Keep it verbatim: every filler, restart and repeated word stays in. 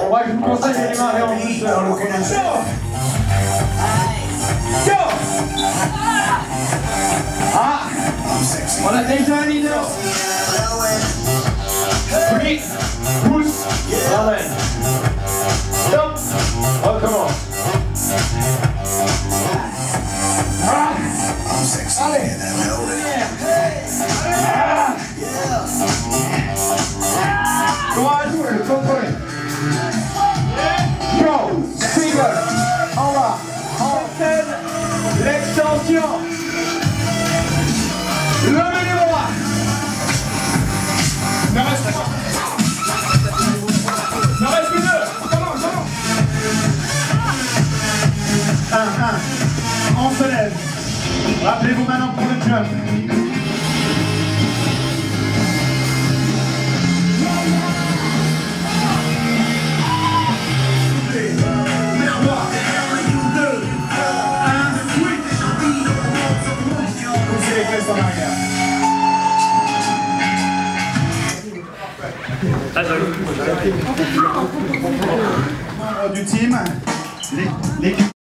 moi je vous conseille de démarrer en douceur le premier. Ah, on a déjà un leader. Pris, pousse, ramène. Stop, recommence. Ah. Allez. Ah. Courage, contrôlez. Go, single, en bas, entraîne, l'extension. Le numéro un. Ne reste pas. Ne reste plus deux. Comment, comment. Un, un. On se lève. Rappelez-vous maintenant pour le jump. En arrière. Membre du team, l'équipe.